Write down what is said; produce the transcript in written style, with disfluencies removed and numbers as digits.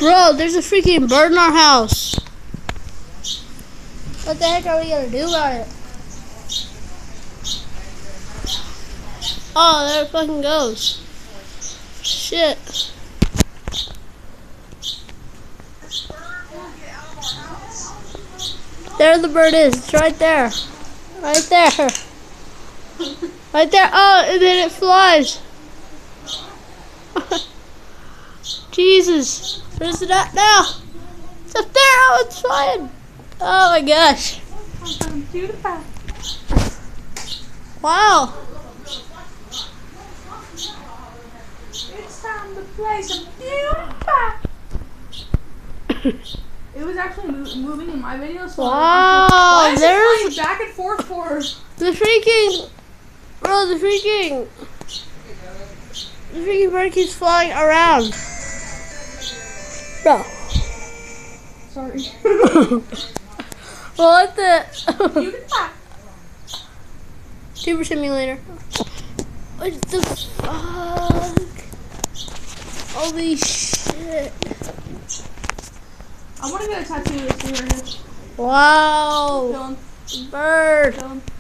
Bro, there's a freaking bird in our house. What the heck are we gonna do about it? Oh, there it fucking goes. Shit. There the bird is. It's right there. Right there. Right there. Oh, and then it flies. Jesus. Where's it at now? It's up there. Oh, it's flying. Oh my gosh. Wow. It's time to play some PewDiePie. It was actually moving in my video, so wow. why is There's it flying back and forth for? the freaking, bro. The freaking bird keeps flying around. Bro. Sorry. What the? PewDiePie. Tuber Simulator. What the fuck? Holy shit. I want to get a tattoo of this right here. Wow. Dylan. Bird. Dylan.